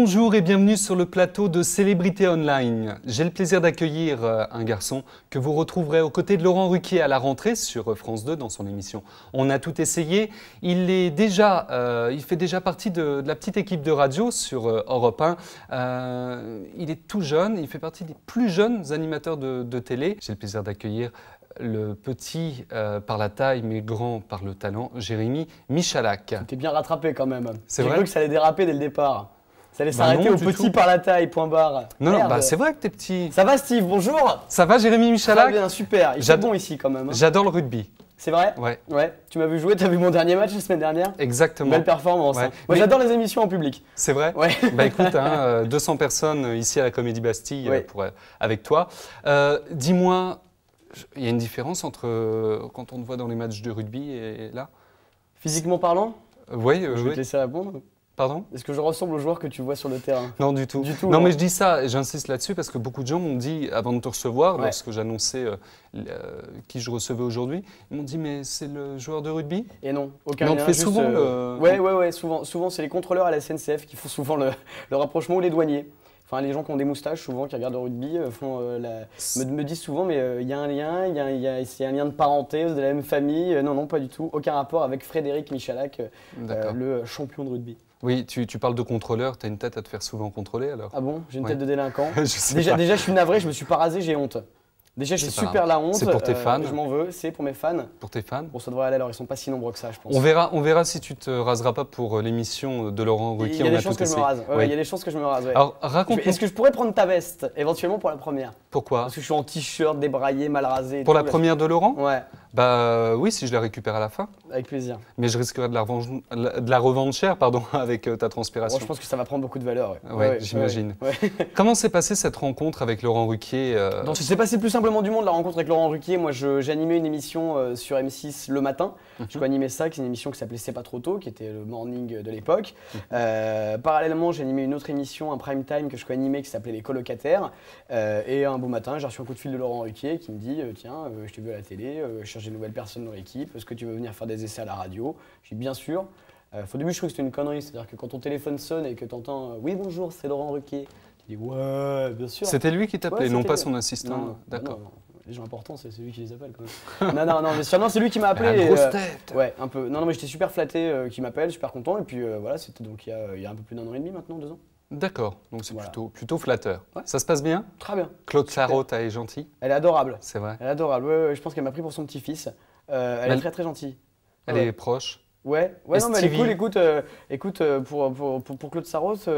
Bonjour et bienvenue sur le plateau de Célébrité Online. J'ai le plaisir d'accueillir un garçon que vous retrouverez aux côtés de Laurent Ruquier à la rentrée sur France 2 dans son émission On a tout essayé. Il fait déjà partie de la petite équipe de radio sur Europe 1. Il est tout jeune, il fait partie des plus jeunes animateurs de télé. J'ai le plaisir d'accueillir le petit par la taille mais grand par le talent, Jérémy Michalak. T'es bien rattrapé quand même. C'est vrai. J'ai cru que ça allait déraper dès le départ. Ça allait Bah s'arrêter non, au petit tout. par la taille, point barre. Non, Merde. bah c'est vrai que t'es petit. Ça va Steve, bonjour. Ça va Jérémy Michalak? Très bien, super. Il fait bon ici quand même. Hein. J'adore le rugby. C'est vrai? Ouais. Ouais. Tu m'as vu jouer, t'as vu mon dernier match la semaine dernière? Exactement. Belle performance. Ouais. Hein. Moi j'adore les émissions en public. C'est vrai? Ouais. Bah écoute, 200 personnes ici à la Comédie Bastille Ouais. avec toi. Dis-moi, il y a une différence entre quand on te voit dans les matchs de rugby et là? Physiquement parlant? Oui, Je vais te laisser répondre. Pardon? Est-ce que je ressemble au joueur que tu vois sur le terrain? Non, du tout. Non, mais je dis ça, et j'insiste là-dessus parce que beaucoup de gens m'ont dit, avant de te recevoir, lorsque j'annonçais qui je recevais aujourd'hui, ils m'ont dit, mais c'est le joueur de rugby? Et non, aucun lien. On lien. te fait souvent le... Ouais, souvent c'est les contrôleurs à la SNCF qui font souvent le rapprochement, ou les douaniers. Enfin, les gens qui ont des moustaches, souvent, qui regardent le rugby, me disent souvent, mais il y a un lien, c'est un lien de parenté, vous êtes de la même famille. Non, pas du tout. Aucun rapport avec Frédéric Michalak, le champion de rugby. Oui, tu parles de contrôleur, tu as une tête à te faire souvent contrôler alors? Ah bon? J'ai une tête de délinquant. Déjà, je suis navré, je me suis pas rasé, j'ai honte. Déjà, j'ai super la honte. C'est pour tes fans? Je m'en veux, c'est pour mes fans. Pour tes fans? Bon, ça devrait aller alors, ils sont pas si nombreux que ça, je pense. On verra si tu te raseras pas pour l'émission de Laurent Ruquier. Il y a des chances que je me rase. Il y a des chances que je me rase. Ouais. Alors, raconte-nous. Est-ce que je pourrais prendre ta veste, éventuellement pour la première? Pourquoi? Parce que je suis en t-shirt, débraillé, mal rasé. Pour la première de Laurent? Ouais. Bah oui, si je la récupère à la fin. Avec plaisir. Mais je risquerais de la revendre cher, pardon, avec ta transpiration. Bon, je pense que ça va prendre beaucoup de valeur. Ouais, j'imagine. Ouais. Comment s'est passée cette rencontre avec Laurent Ruquier? Donc, ça s'est passé plus simplement du monde, la rencontre avec Laurent Ruquier. Moi, j'animais une émission sur M6 le matin. Je co-animais ça, qui est une émission qui s'appelait C'est pas trop tôt, qui était le morning de l'époque. Parallèlement, j'animais une autre émission, un prime time que je co-animais, qui s'appelait Les Colocataires. Et un beau matin, j'ai reçu un coup de fil de Laurent Ruquier qui me dit tiens, je t'ai vu à la télé, je cherche des nouvelles personnes dans l'équipe, est-ce que tu veux venir faire des essais à la radio? J'ai dit bien sûr. Au début, je trouvais que c'était une connerie, c'est-à-dire que quand ton téléphone sonne et que tu entends oui, bonjour, c'est Laurent Ruquier, tu dis ouais, bien sûr. C'était lui qui t'appelait, non pas son assistant? Non, d'accord. Les gens importants, c'est lui qui les appelle quand même. non, mais sûrement c'est lui qui m'a appelé. La grosse tête. Ouais, un peu. Non, mais j'étais super flatté qu'il m'appelle, super content. Et puis voilà, c'était donc il y a un peu plus d'1 an et demi maintenant, 2 ans. D'accord, donc c'est plutôt flatteur. Ouais. Ça se passe bien? Très bien. Claude Sarraute, elle est gentille? Elle est adorable. C'est vrai? Elle est adorable, ouais, je pense qu'elle m'a pris pour son petit-fils. Elle est très très gentille. Elle est proche? Ouais, non, mais elle est cool. Écoute, pour Claude Sarraute,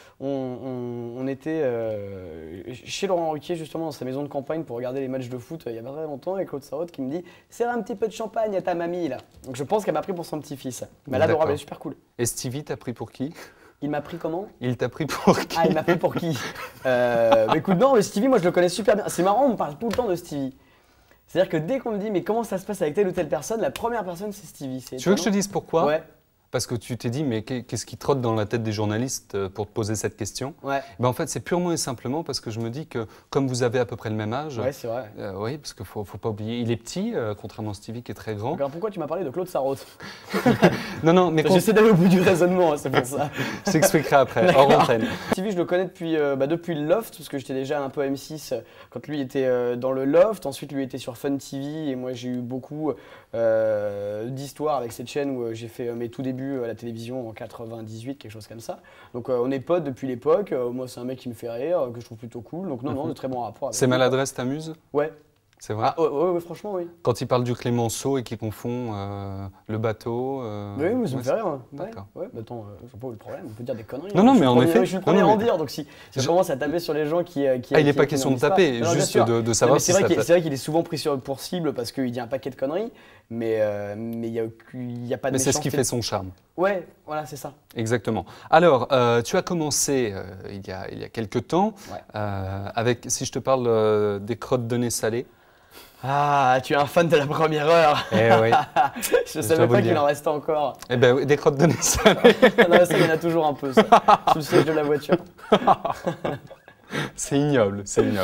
on était chez Laurent Ruquier, justement, dans sa maison de campagne pour regarder les matchs de foot il y a pas très longtemps, et Claude Sarraute qui me dit « Serre un petit peu de champagne à ta mamie, là ». Donc je pense qu'elle m'a pris pour son petit-fils. Mais elle est adorable, elle est super cool. Et Stevie t'a pris pour qui? Il m'a pris comment? Il t'a pris pour qui? Ah, il m'a pris pour qui? Écoute, non, mais Stevie, moi je le connais super bien. C'est marrant, on me parle tout le temps de Stevie. C'est-à-dire que dès qu'on me dit mais comment ça se passe avec telle ou telle personne, la première personne c'est Stevie. Tu veux que je te dise pourquoi? Ouais. Parce que tu t'es dit, mais qu'est-ce qui trotte dans la tête des journalistes pour te poser cette question? Ouais. Ben en fait, c'est purement et simplement parce que je me dis que, comme vous avez à peu près le même âge… Ouais, c'est vrai. Oui, parce qu'il ne faut pas oublier, il est petit, contrairement à Stevie qui est très grand. Alors pourquoi tu m'as parlé de Claude Sarraute? Non, mais… J'essaie d'aller au bout du raisonnement, c'est pour ça. Je t'expliquerai après, hors antenne. Stevie, je le connais depuis le Loft, parce que j'étais déjà un peu M6 quand lui était dans le Loft. Ensuite, lui était sur Fun TV, et moi j'ai eu beaucoup d'histoires avec cette chaîne où j'ai fait mes tout débuts à la télévision en 98, quelque chose comme ça. Donc on est potes depuis l'époque. Moi, c'est un mec qui me fait rire, que je trouve plutôt cool. Donc non, de très bons rapports. Ses maladresses t'amusent? Ouais. C'est vrai? Ah, ouais, franchement, oui. Quand il parle du Clémenceau et qu'il confond le bateau… Oui, ça me fait rire. D'accord. Ouais, attends, je vois pas où le problème, on peut dire des conneries. Non, mais en effet… Je suis le premier à en dire, donc si je commence à taper sur les gens qui… il n'est pas question de taper, juste de savoir si ça… C'est vrai qu'il est souvent pris pour cible parce qu'il dit un paquet de conneries, mais il n'y a pas de… Mais c'est ce qui fait son charme. Ouais, voilà, c'est ça. Exactement. Alors, tu as commencé il y a quelques temps avec, si je te parle des crottes de nez salées. Ah, tu es un fan de la première heure. Eh oui. Je ne savais pas qu'il en restait encore. Eh ben oui, des crottes de nez salées. Non, ça, il y en a toujours un peu, ça. Sous le siège de la voiture. C'est ignoble, c'est ignoble.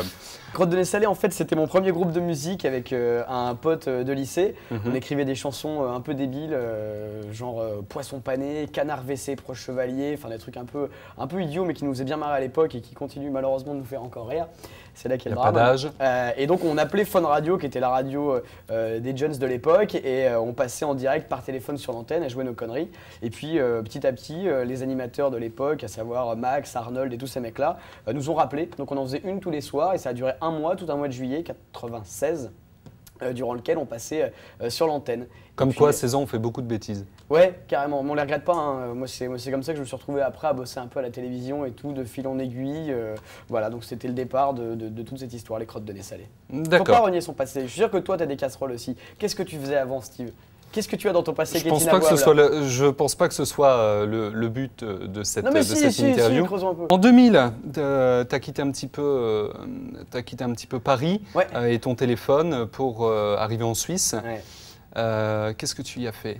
Crotte de nez salé, en fait, c'était mon premier groupe de musique avec un pote de lycée. On écrivait des chansons un peu débiles, genre Poisson pané, Canard WC, Proche Chevalier, enfin des trucs un peu idiots, mais qui nous faisaient bien marrer à l'époque et qui continuent malheureusement de nous faire encore rire. C'est là qu'il y a le drame. Pas d'âge. Et donc on appelait Fun Radio, qui était la radio des jeunes de l'époque, et on passait en direct par téléphone sur l'antenne à jouer nos conneries. Et puis petit à petit, les animateurs de l'époque, à savoir Max, Arnold et tous ces mecs-là, nous ont rappelés. Donc on en faisait une tous les soirs, et ça a duré un mois, tout un mois de juillet 96. Durant lequel on passait sur l'antenne. Comme quoi, à 16 ans, on fait beaucoup de bêtises. Ouais, carrément. Mais on les regrette pas. Hein. Moi, c'est comme ça que je me suis retrouvé après à bosser un peu à la télévision et tout, de fil en aiguille. Voilà, donc c'était le départ de toute cette histoire, les crottes de nez salées. D'accord. Faut pas renier son passé. Je suis sûr que toi, tu as des casseroles aussi. Qu'est-ce que tu faisais avant, Steve? Qu'est-ce que tu as dans ton passé qui est inavouable? Je pense pas que ce soit le but de cette, non mais interview. Creusons un peu. En 2000, tu as quitté un petit peu, Paris Ouais. Et ton téléphone pour arriver en Suisse. Ouais. Qu'est-ce que tu y as fait?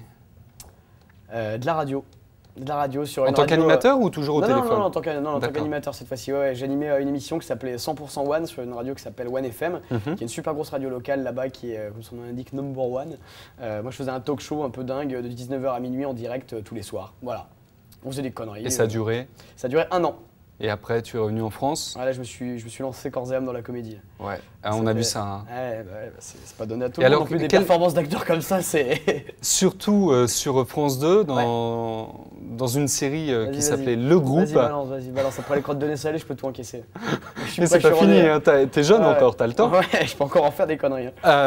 De la radio. De la radio sur En une tant radio, qu'animateur ou toujours au téléphone? Non, en tant qu'animateur cette fois-ci. Ouais, j'animais une émission qui s'appelait 100% One sur une radio qui s'appelle One FM, qui est une super grosse radio locale là-bas qui est, comme son nom l'indique, number one. Moi, je faisais un talk show un peu dingue de 19h à minuit en direct tous les soirs. Voilà. On faisait des conneries. Et ça a duré? Ça a duré un an. Et après, tu es revenu en France? Là, je me suis lancé corps et âme dans la comédie. Ouais, on a vu ça. Hein. Ouais, c'est pas donné à tout le monde non plus, des performances d'acteurs comme ça, c'est... Surtout sur France 2, dans une série qui s'appelait Le Groupe. Vas-y, balance. Après les crottes de nez salées, je peux tout encaisser. Mais c'est pas fini, hein, t'es jeune encore, t'as le temps. Ouais, je peux encore en faire des conneries.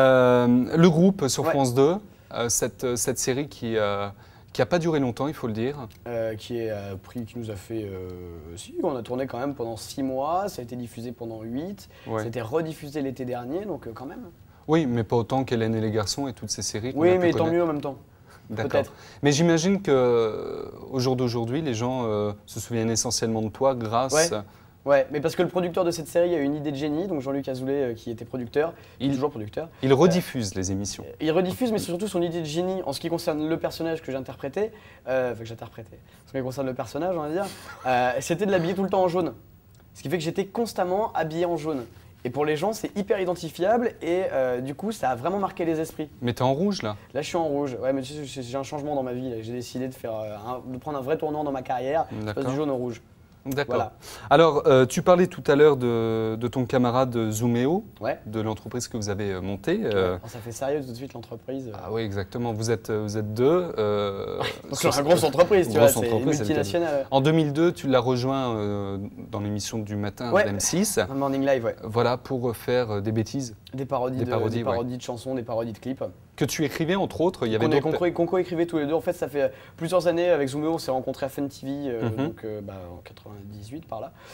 Le Groupe sur France 2, cette série qui n'a pas duré longtemps, il faut le dire. Qui nous a fait... Si, on a tourné quand même pendant 6 mois, ça a été diffusé pendant 8, ça a été rediffusé l'été dernier, donc quand même. Oui, mais pas autant qu'Hélène et les garçons et toutes ces séries. Oui, mais tant mieux en même temps. D'accord. Mais j'imagine qu'au jour d'aujourd'hui, les gens se souviennent essentiellement de toi grâce... Ouais, mais parce que le producteur de cette série a eu une idée de génie, donc Jean-Luc Azoulay qui était producteur, il est toujours producteur. Il rediffuse les émissions. Il rediffuse, mais c'est surtout son idée de génie en ce qui concerne le personnage que j'interprétais, en ce qui concerne le personnage, on va dire, c'était de l'habiller tout le temps en jaune. Ce qui fait que j'étais constamment habillé en jaune. Et pour les gens, c'est hyper identifiable et du coup, ça a vraiment marqué les esprits. Mais t'es en rouge là? Là, je suis en rouge. Ouais, mais j'ai un changement dans ma vie. J'ai décidé de prendre un vrai tournant dans ma carrière. Je passe du jaune au rouge. D'accord. Voilà. Alors, tu parlais tout à l'heure de ton camarade Zooméo, de l'entreprise que vous avez montée. Ça fait sérieux tout de suite l'entreprise. Ah oui, exactement. Vous êtes deux. C'est une grosse entreprise, tu vois, c'est une multinationale. En 2002, tu l'as rejoint dans l'émission du matin d'M6. Un Morning Live, ouais. Voilà, pour faire des bêtises. Des parodies de chansons, des parodies de clips. Que tu écrivais entre autres, il y avait qu'on co-écrivait tous les deux. En fait, ça fait plusieurs années avec Zooméo, on s'est rencontrés à Fun TV, donc en 98 par là.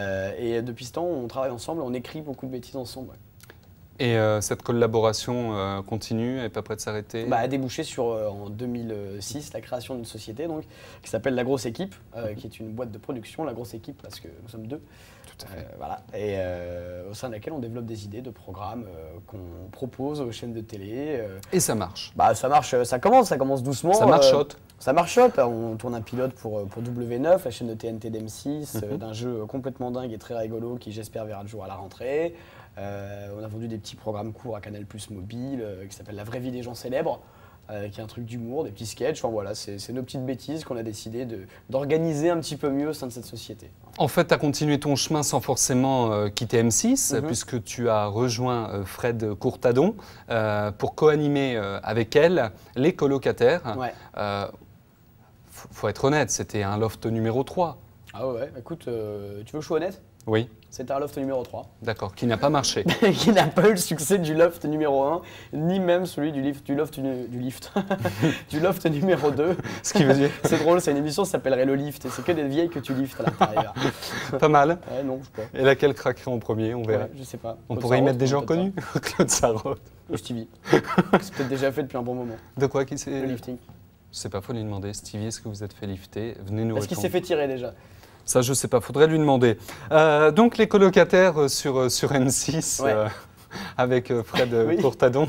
Et depuis ce temps, on travaille ensemble, on écrit beaucoup de bêtises ensemble. Ouais. Et cette collaboration continue, elle n'est pas prête de s'arrêter? A débouché sur, en 2006, la création d'une société donc, qui s'appelle La Grosse Équipe, qui est une boîte de production, La Grosse Équipe, parce que nous sommes deux. Tout à fait. Voilà. Et au sein de laquelle on développe des idées de programmes qu'on propose aux chaînes de télé. Et ça marche? Ça marche, ça commence doucement. Ça marchote? Ça marchote. On tourne un pilote pour W9, la chaîne de TNT d'M6, d'un jeu complètement dingue et très rigolo qui, j'espère, verra le jour à la rentrée. On a vendu des petits programmes courts à Canal+ Mobile qui s'appelle La Vraie Vie des gens célèbres. Qui est un truc d'humour, des petits sketchs, enfin voilà, c'est nos petites bêtises qu'on a décidé d'organiser un petit peu mieux au sein de cette société. En fait, tu as continué ton chemin sans forcément quitter M6, puisque tu as rejoint Fred Courtadon pour co-animer avec elle les colocataires. Ouais. Faut être honnête, c'était un loft numéro 3. Ah ouais, écoute, tu veux que je sois honnête? Oui. C'était un loft numéro 3. D'accord, qui n'a pas marché. Qui n'a pas eu le succès du loft numéro 1, ni même celui du loft numéro 2. Ce qui veut dire... C'est drôle, c'est une émission qui s'appellerait Le Lift, et c'est que des vieilles que tu liftes à l'intérieur. Pas mal. Ouais, non, je sais pas. Et laquelle craquerait en premier, on verra. Ouais, je sais pas. On pourrait y mettre des gens connus. Claude Sarraute. Stevie. C'est peut-être déjà fait depuis un bon moment. De quoi qui c'est? Le lifting. C'est pas, faut lui demander. Stevie, est-ce que vous êtes fait lifter? Venez nous répondre. Est-ce qu'il s'est fait tirer déjà? Ça, je sais pas, faudrait lui demander. Donc, les colocataires sur M6, avec Fred Courtadon.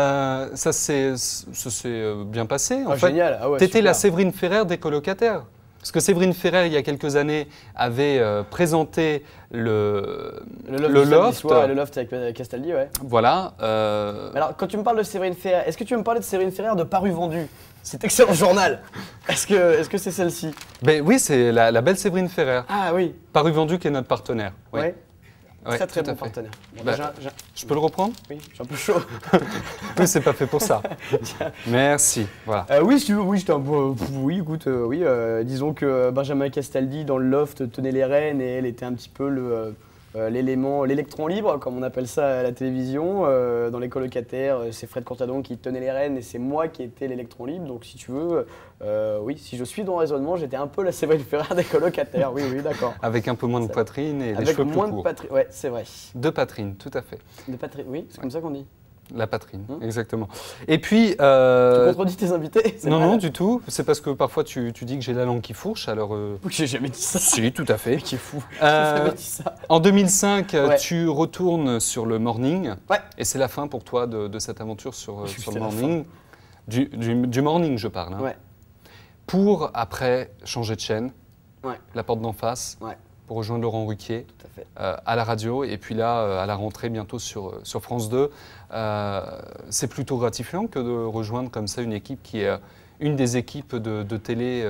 Ça s'est bien passé, en fait. Génial. Ah ouais, t'étais super. la Séverine Ferrer des colocataires. Parce que Séverine Ferrer, il y a quelques années, avait présenté le loft. Le loft avec Castaldi, ouais. Voilà. Alors, quand tu me parles de Séverine Ferrer, est-ce que tu veux me parler de Séverine Ferrer de Paru Vendu? C'est excellent journal. Est-ce que c'est celle-ci? Ben oui, c'est la belle Séverine Ferrer. Ah oui. Paru Vendu qui est notre partenaire. Oui. Ouais. Ouais, Très tout à bon fait. partenaire. Bon, Bah, déjà, je peux le reprendre? oui, je suis un peu chaud. Oui, c'est pas fait pour ça. Merci. Voilà. Oui, si tu veux, oui, j'étais un peu. Oui, écoute, oui. Disons que Benjamin Castaldi, dans le loft, tenait les rênes et elle était un petit peu l'électron libre, comme on appelle ça à la télévision. Dans les colocataires, c'est Fred Courtadon qui tenait les rênes et c'est moi qui étais l'électron libre. Donc, si tu veux, oui, si je suis dans le raisonnement, j'étais un peu la Séverine Ferrer des colocataires. Oui, oui, d'accord. Avec un peu moins de poitrine et les Avec cheveux plus moins courts. de poitrine, ouais, c'est vrai. De poitrine, tout à fait. Oui, c'est comme ça qu'on dit. La poitrine, exactement. Et puis... Tu contredis tes invités? C'est non, mal. non, du tout. C'est parce que parfois tu dis que j'ai la langue qui fourche, alors... J'ai jamais dit ça. Si, tout à fait. Qui est fou. J'ai jamais dit ça. En 2005, Ouais. tu retournes sur le Morning. Ouais. Et c'est la fin pour toi de cette aventure sur C'est le la Morning. Du Morning, je parle. Hein. Ouais. Pour, après, changer de chaîne, Ouais. la porte d'en face, Ouais. pour rejoindre Laurent Ruquier. Tout à fait. À la radio et puis là à la rentrée bientôt sur France 2. C'est plutôt gratifiant que de rejoindre comme ça une équipe qui est une des équipes de télé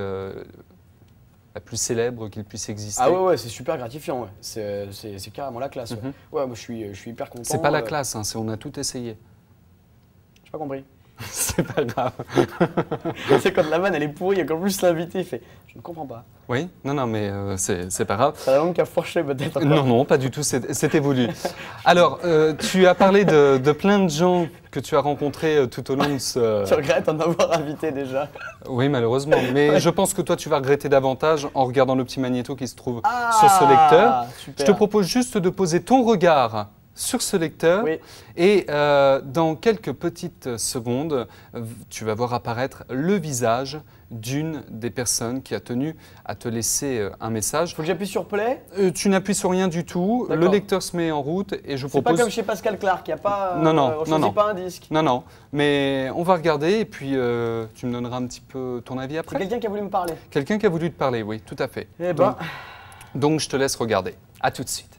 la plus célèbre qu'il puisse exister. Ah ouais, c'est super gratifiant. Ouais. C'est carrément la classe. Ouais, ouais moi je suis hyper content. C'est pas la classe, hein, on a tout essayé. J'ai pas compris. C'est pas grave. C'est quand la vanne elle est pourrie et qu'en plus l'invité fait je ne comprends pas. Oui, non, mais c'est pas grave. C'est la langue qui a fourché peut-être. Non, non, pas du tout, c'était voulu. Alors, tu as parlé de plein de gens que tu as rencontrés tout au long de ce... Tu regrettes d'en avoir invité déjà. Oui, malheureusement. Mais je pense que toi, tu vas regretter davantage en regardant le petit magnéto qui se trouve sur ce lecteur. Super. Je te propose juste de poser ton regard sur ce lecteur Oui. et dans quelques petites secondes, tu vas voir apparaître le visage d'une des personnes qui a tenu à te laisser un message. Faut que j'appuie sur play. Tu n'appuies sur rien du tout, le D'accord. lecteur se met en route et je C'est propose... pas comme chez Pascal Clark, il n'y a pas. Non, non, on non, choisit non. pas un disque. Non, non, mais on va regarder et puis tu me donneras un petit peu ton avis C'est après. quelqu'un qui a voulu me parler. Quelqu'un qui a voulu te parler, oui, tout à fait. Eh ben. Donc je te laisse regarder. À tout de suite.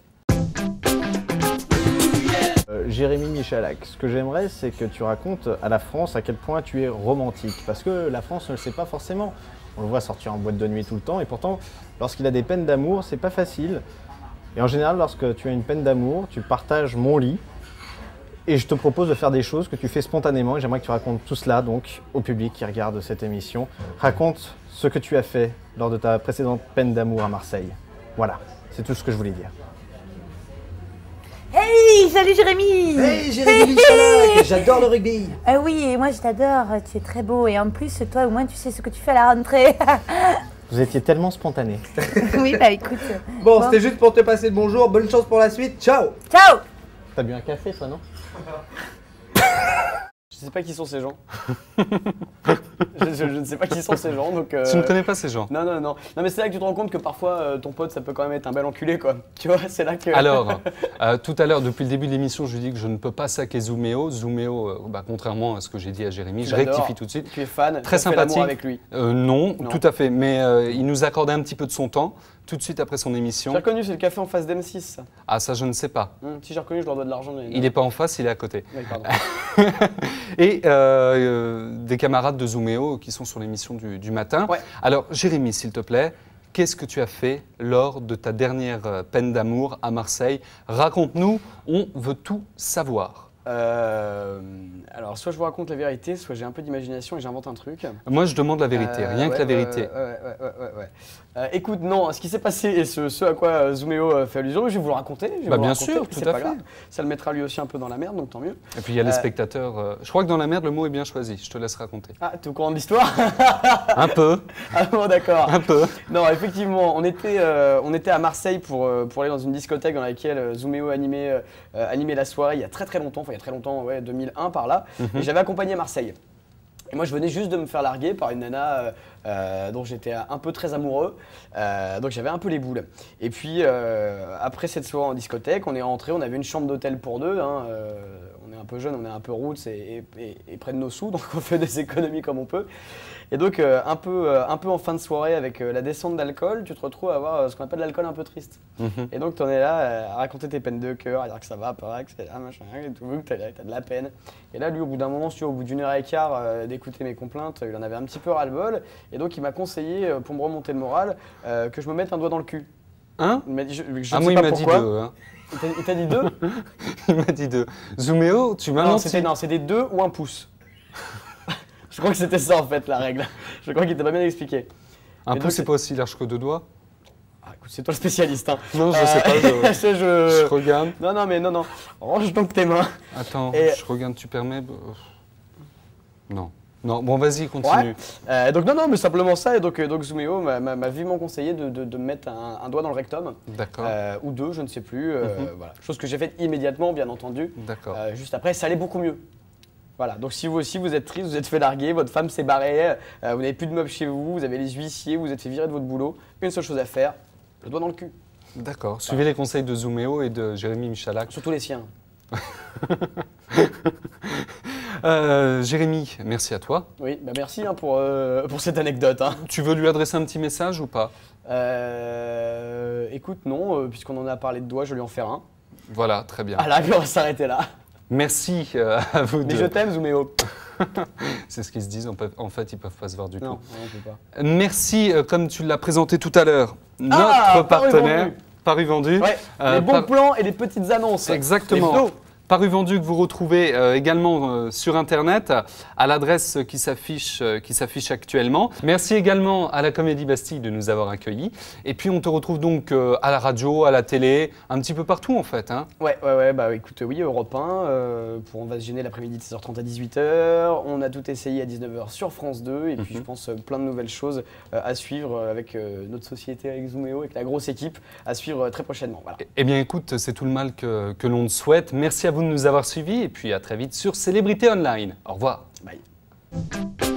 Jérémy Michalak, ce que j'aimerais, c'est que tu racontes à la France à quel point tu es romantique. Parce que la France ne le sait pas forcément. On le voit sortir en boîte de nuit tout le temps. Et pourtant, lorsqu'il a des peines d'amour, c'est pas facile. Et en général, lorsque tu as une peine d'amour, tu partages mon lit. Et je te propose de faire des choses que tu fais spontanément. Et j'aimerais que tu racontes tout cela donc au public qui regarde cette émission. Raconte ce que tu as fait lors de ta précédente peine d'amour à Marseille. Voilà, c'est tout ce que je voulais dire. Hey, salut Jérémy! Hey Jérémy Michalak, j'adore le rugby. Oui, et moi je t'adore, tu es très beau et en plus toi au moins tu sais ce que tu fais à la rentrée. Vous étiez tellement spontané. Oui, bah écoute. Bon, c'était juste pour te passer le bonjour, bonne chance pour la suite, ciao. Ciao! T'as bu un café toi, non? Je sais pas qui sont ces gens. je ne sais pas qui sont ces gens, donc. Tu ne connais pas ces gens? Non, non, non. Non, mais c'est là que tu te rends compte que parfois ton pote ça peut quand même être un bel enculé, quoi. Tu vois, c'est là que. Alors, tout à l'heure, depuis le début de l'émission, je lui dis que je ne peux pas saquer Zooméo. Zooméo, contrairement à ce que j'ai dit à Jérémy, je J'adore. rectifie tout de suite. Tu es fan. Très tu as fait l'amour sympathique. avec lui. Non, Non. tout à fait. Mais il nous accordait un petit peu de son temps, tout de suite après son J'ai émission. reconnu, c'est le café en face d'M6. Ça. Ah, ça, je ne sais pas. Si j'ai reconnu, je leur dois de l'argent. Il n'est pas en face, il est à côté. Oui, pardon. Et des camarades de Zooméo qui sont sur l'émission du matin. Ouais. Alors, Jérémy, s'il te plaît, qu'est-ce que tu as fait lors de ta dernière peine d'amour à Marseille? Raconte-nous, on veut tout savoir. Alors, soit je vous raconte la vérité, soit j'ai un peu d'imagination et j'invente un truc. Moi, je demande la vérité, rien que la vérité. Écoute, non, ce qui s'est passé et ce à quoi Zooméo fait allusion, je vais vous le raconter. Je vais Bah, vous le bien raconter, sûr, c'est tout à pas fait. grave. Ça le mettra lui aussi un peu dans la merde, donc tant mieux. Et puis, il y a les spectateurs. Je crois que dans la merde, le mot est bien choisi. Je te laisse raconter. Ah, t'es au courant de l'histoire? Un peu, Ah bon, d'accord. un peu. Non, effectivement, on était à Marseille pour aller dans une discothèque dans laquelle Zooméo animait la soirée il y a très longtemps, enfin il y a très longtemps, ouais, 2001 par là, et j'avais accompagné Marseille. Et moi je venais juste de me faire larguer par une nana dont j'étais un peu très amoureux, donc j'avais un peu les boules. Et puis après cette soirée en discothèque, on est rentré, on avait une chambre d'hôtel pour deux, hein, on est un peu jeune, on est un peu roots et près de nos sous, donc on fait des économies comme on peut. Et donc un peu en fin de soirée avec la descente d'alcool, tu te retrouves à avoir ce qu'on appelle l'alcool un peu triste. Et donc tu en es là à raconter tes peines de cœur, à dire que ça va pas, que c'est là, machin, et tout, que t'as de la peine. Et là lui au bout d'un moment, au bout d'une heure et quart d'écouter mes complaintes, il en avait un petit peu ras-le-bol. Et donc il m'a conseillé, pour me remonter le moral, que je me mette un doigt dans le cul. Hein? Il m'a dit, je moi, sais il pas m'a dit pourquoi. 2. Hein. Il t'a dit 2? Il m'a dit 2. Zooméo, tu m'as menti. Non, c'était 2 ou 1 pouce. Je crois que c'était ça en fait la règle. Je crois qu'il t'a pas bien expliqué. Un Et pouce, donc, c'est pas aussi large que 2 doigts? Ah, écoute, c'est toi le spécialiste. Hein. Non, je sais pas. Je regarde. Non. Range donc tes mains. Attends, Et- je regarde, tu permets? Non. Non, bon, vas-y, continue. Donc non, mais simplement ça. Et donc Zooméo m'a vivement conseillé de me mettre un doigt dans le rectum. D'accord. Ou 2, je ne sais plus. Voilà. Chose que j'ai faite immédiatement, bien entendu. D'accord. Juste après, ça allait beaucoup mieux. Voilà, donc si vous aussi vous êtes triste, vous êtes fait larguer, votre femme s'est barrée, vous n'avez plus de meubles chez vous, vous avez les huissiers, vous êtes fait virer de votre boulot, une seule chose à faire, le doigt dans le cul. D'accord. Suivez les conseils de Zooméo et de Jérémy Michalak. Surtout les siens. Jérémy, merci à toi. Oui, bah merci hein, pour cette anecdote. Hein. Tu veux lui adresser un petit message ou pas? Écoute, non, puisqu'on en a parlé de doigts, je vais lui en faire un. Voilà, très bien. Ah là, puis on va s'arrêter là. Merci à vous Mais deux. je t'aime, Zooméo. C'est ce qu'ils se disent, en fait, ils peuvent pas se voir du Non, tout. on peut pas. Merci, comme tu l'as présenté tout à l'heure, notre Paru partenaire, Vendu. Paru Vendu. Ouais, les bons plans et les petites annonces. Exactement. Les photos. Paru Vendu que vous retrouvez également sur Internet à l'adresse qui s'affiche actuellement. Merci également à la Comédie Bastille de nous avoir accueillis. Et puis on te retrouve donc à la radio, à la télé, un petit peu partout en fait. Hein. Ouais, bah écoute, oui, Europe 1, pour On va se gêner l'après-midi de 16h30 à 18h. On a tout essayé à 19h sur France 2. Et puis je pense plein de nouvelles choses à suivre avec notre société, avec Zooméo, avec la grosse équipe, à suivre très prochainement. Voilà. Eh bien écoute, c'est tout le mal que l'on te souhaite. Merci à vous de nous avoir suivis et puis à très vite sur Célébrité Online. Au revoir. Bye.